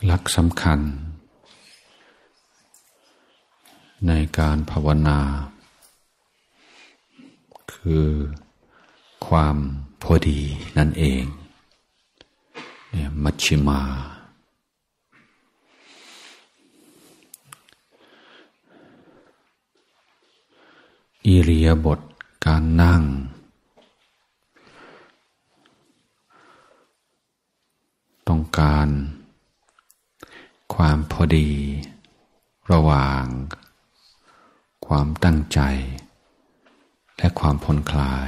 หลักสำคัญในการภาวนาคือความพอดีนั่นเองมัชฌิมาอิริยาบถการนั่งต้องการความพอดีระหว่างความตั้งใจและความผ่อนคลาย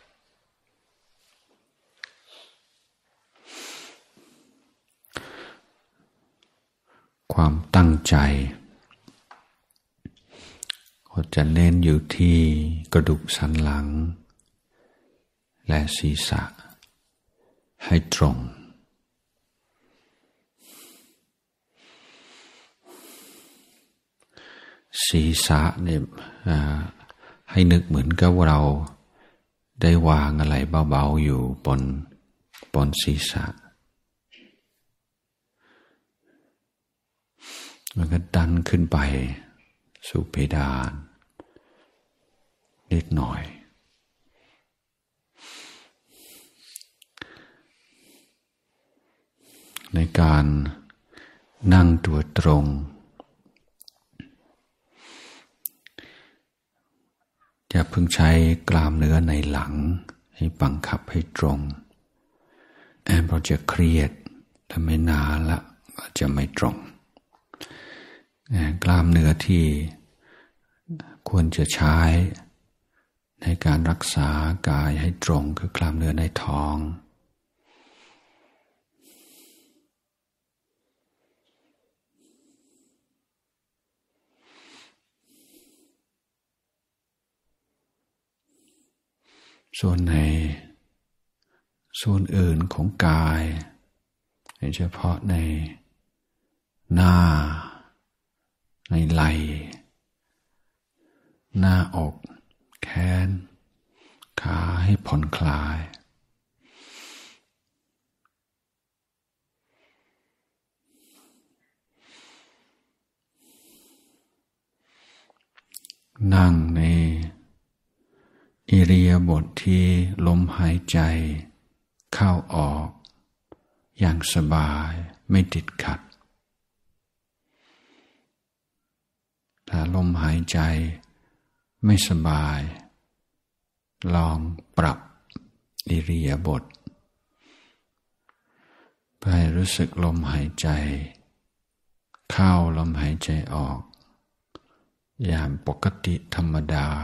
ความตั้งใจก็จะเน้นอยู่ที่กระดูกสันหลังและศีรษะให้ตรงศีรษะเนี่ยให้นึกเหมือนกับว่าเราได้วางอะไรเบาๆอยู่บนศีรษะมันก็ดันขึ้นไปสู่เพดานนิดหน่อยในการนั่งตัวตรงอย่าเพิ่งใช้กล้ามเนื้อในหลังให้บังคับให้ตรงเพราะจะเครียดถ้าไม่นานละก็จะไม่ตรงกล้ามเนื้อที่ควรจะใช้ในการรักษากายให้ตรงคือกล้ามเนื้อในท้องส่วนในส่วนอื่นของกายโดยเฉพาะในหน้าในไหล่หน้าอกแขนขาให้ผ่อนคลายนั่งในอิริยาบถที่ลมหายใจเข้าออกอย่างสบายไม่ติดขัดถ้าลมหายใจไม่สบายลองปรับอิริยาบถเพื่อให้รู้สึกลมหายใจเข้าลมหายใจออกอย่างปกติธรรมดา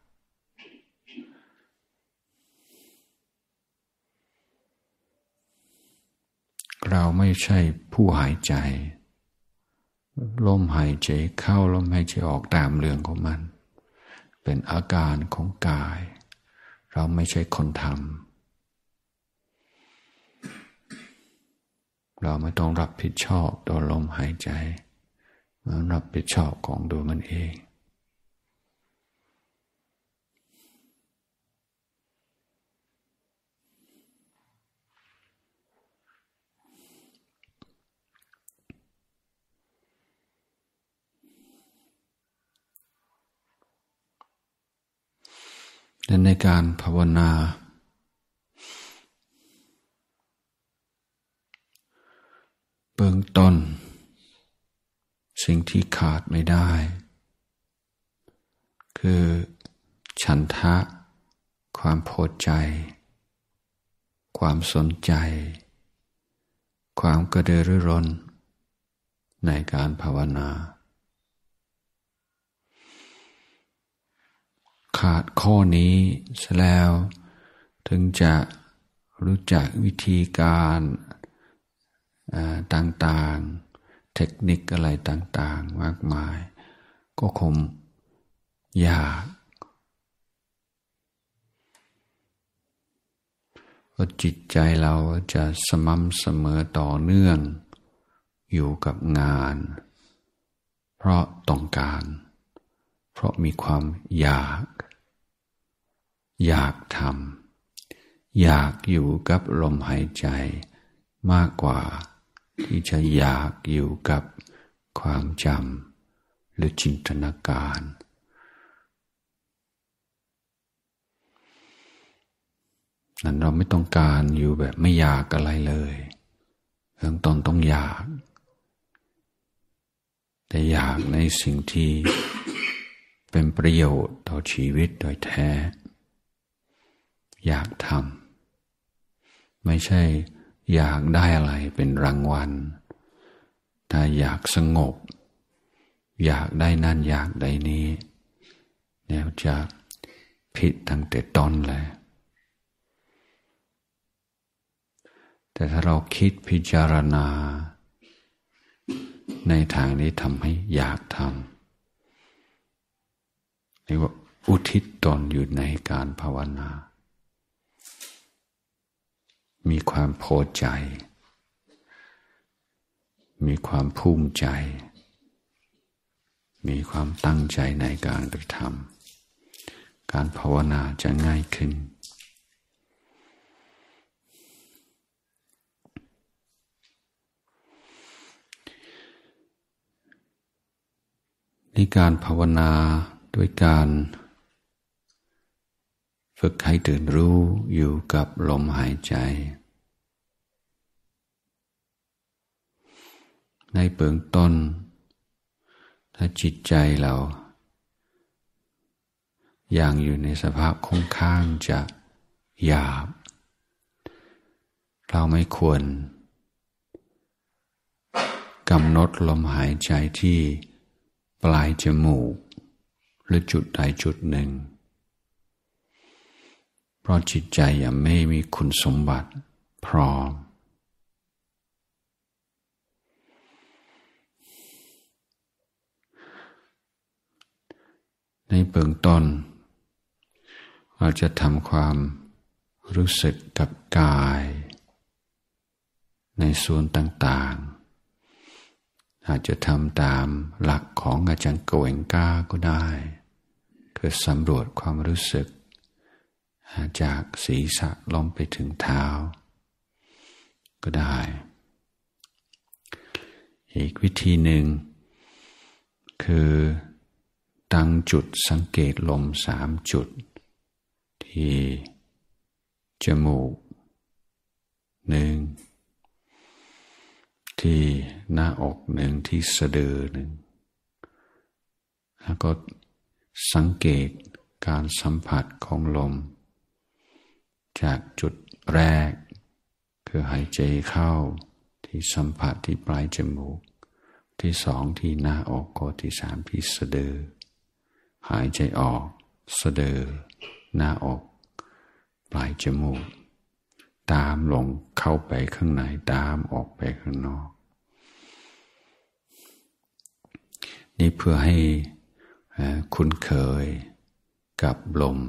เราไม่ใช่ผู้หายใจลมหายใจเข้าลมหายใจออกตามเรื่องของมันเป็นอาการของกายเราไม่ใช่คนทำเราไม่ต้องรับผิดชอบต่อลมหายใจมันรับผิดชอบของตัวมันเองและในการภาวนาเบื้องต้นสิ่งที่ขาดไม่ได้คือฉันทะความพอใจความสนใจความกระตือรือร้นในการภาวนาขาดข้อนี้เสียแล้วถึงจะรู้จักวิธีการต่างๆเทคนิคอะไรต่างๆมากมายก็คงยากเพราะจิตใจเราจะสม่ำเสมอต่อเนื่องอยู่กับงานเพราะต้องการเพราะมีความอยากทำอยากอยู่กับลมหายใจมากกว่าที่จะอยากอยู่กับความจำหรือจินตนาการนั้นเราไม่ต้องการอยู่แบบไม่อยากอะไรเลยเริ่มต้นต้องอยากแต่อยากในสิ่งที่เป็นประโยชน์ต่อชีวิตโดยแท้อยากทำไม่ใช่อยากได้อะไรเป็นรางวัลถ้าอยากสงบอยากได้นั่นอยากได้นี้เนี่ยจะผิดตั้งแต่ต้นเลยแต่ถ้าเราคิดพิจารณาในทางนี้ทำให้อยากทำเรียกว่าอุทิศตนอยู่ในการภาวนามีความพอใจมีความภูมิใจมีความตั้งใจในการกระทำการภาวนาจะง่ายขึ้นในการภาวนาด้วยการฝึกให้ตื่นรู้อยู่กับลมหายใจในเบื้องต้นถ้าจิตใจเรายังอยู่ในสภาพค่อนข้างจะหยาบเราไม่ควรกำหนดลมหายใจที่ปลายจมูกหรือจุดใดจุดหนึ่งเพราะจิตใจยังไม่มีคุณสมบัติพร้อมในเบื้องต้นเราจะทำความรู้สึกกับกายในส่วนต่างๆอาจจะทำตามหลักของอาจารย์โกเอนกาก็ได้คือสำรวจความรู้สึกจากศีรษะลงไปถึงเท้าก็ได้อีกวิธีหนึ่งคือตั้งจุดสังเกตลม3 จุดที่จมูก1ที่หน้าอก1ที่สะดือ1แล้วก็สังเกตการสัมผัสของลมจากจุดแรกคือหายใจเข้าที่สัมผัสที่ปลายจมูกที่2ที่หน้าอกก็ที่3ที่สะดือหายใจออกสะดือหน้าอกปลายจมูกตามลงเข้าไปข้างในตามออกไปข้างนอกนี่เพื่อให้คุ้นเคยกับลม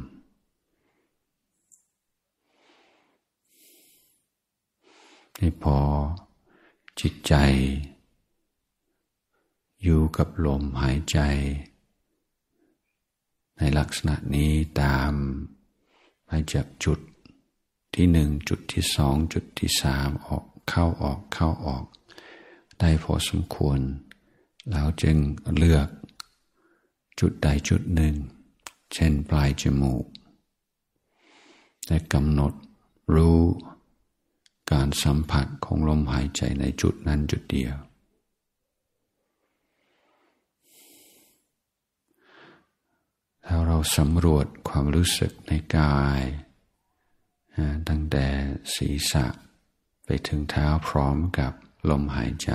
นี่พอจิตใจอยู่กับลมหายใจในลักษณะนี้ตามไปจากจุดที่1จุดที่2จุดที่3ออกเข้าออกเข้าออกได้พอสมควรแล้วจึงเลือกจุดใดจุดหนึ่งเช่นปลายจมูกและกำหนดรู้การสัมผัสของลมหายใจในจุดนั้นจุดเดียวแล้วเราสำรวจความรู้สึกในกายตั้งแต่ศีรษะไปถึงเท้าพร้อมกับลมหายใจ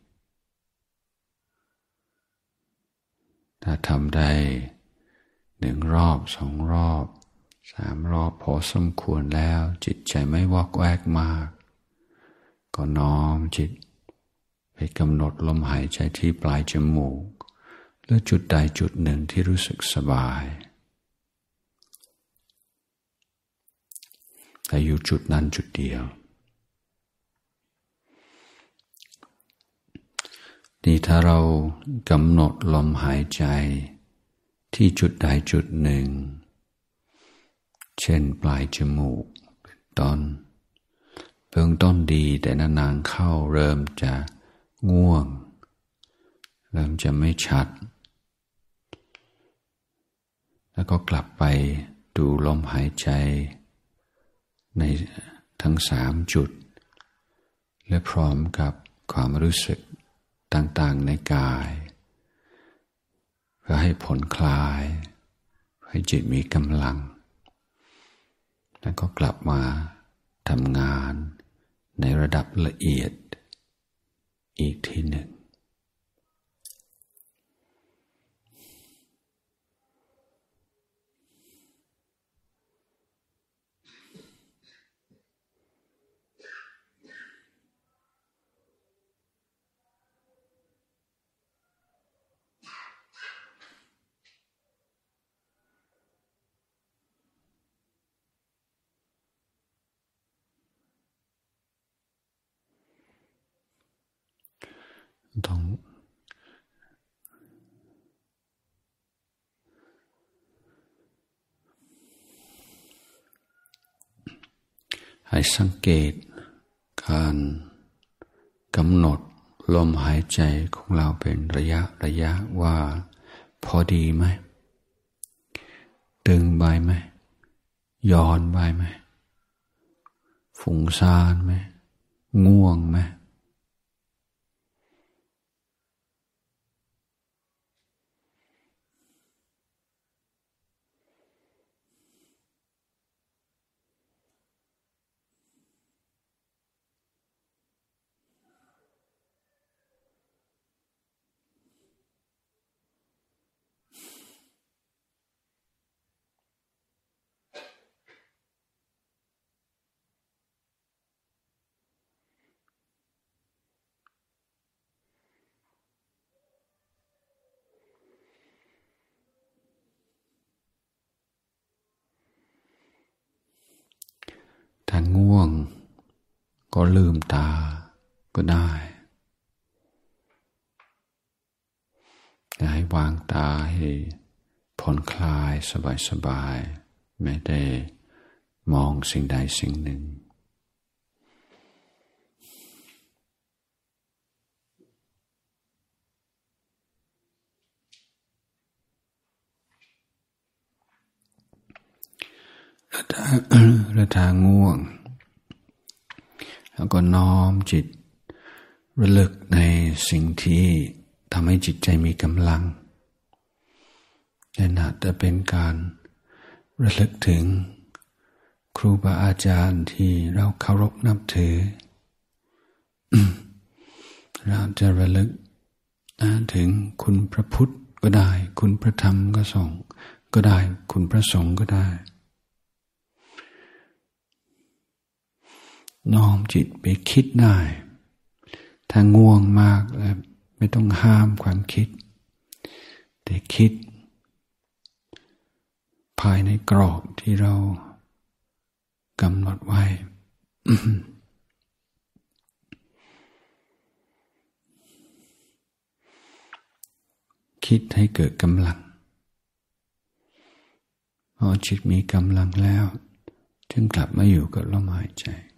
ถ้าทำได้1 รอบ2 รอบ3 รอบพอสมควรแล้วจิตใจไม่วอกแวกมากก็น้อมจิตไปกำหนดลมหายใจที่ปลายจมูกหรือจุดใดจุดหนึ่งที่รู้สึกสบายแต่อยู่จุดนั้นจุดเดียวนี่ถ้าเรากำหนดลมหายใจที่จุดใดจุดหนึ่งเช่นปลายจมูกเป็นต้นเบื้องต้นดีแต่นานๆเข้าเริ่มจะง่วงเริ่มจะไม่ชัดแล้วก็กลับไปดูลมหายใจในทั้ง3 จุดและพร้อมกับความรู้สึกต่างๆในกายเพื่อให้ผ่อนคลายให้จิตมีกำลังแล้วก็กลับมาทำงานในระดับละเอียดอีกทีหนึ่งต้องให้สังเกตการกำหนดลมหายใจของเราเป็นระยะว่าพอดีไหมตึงไปไหมย้อนไปไหมฟุ้งซ่านไหมง่วงไหมถ้าง่วงก็ลืมตาก็ได้ให้วางตาให้ผ่อนคลายสบายๆไม่ได้มองสิ่งใดสิ่งหนึ่งแล้วถ้าง่วงแล้วก็น้อมจิตระลึกในสิ่งที่ทำให้จิตใจมีกำลังนั่นอาจจะเป็นการระลึกถึงครูบาอาจารย์ที่เราเคารพนับถือ เราจะระลึกถึงคุณพระพุทธก็ได้คุณพระธรรมก็ได้คุณพระสงฆ์ก็ได้น้อมจิตไปคิดได้ถ้าง่วงมากแล้วไม่ต้องห้ามความคิดแต่คิดภายในกรอบที่เรากำหนดไว้ คิดให้เกิดกำลังพอจิตมีกำลังแล้วจึงกลับมาอยู่กับลมหายใจ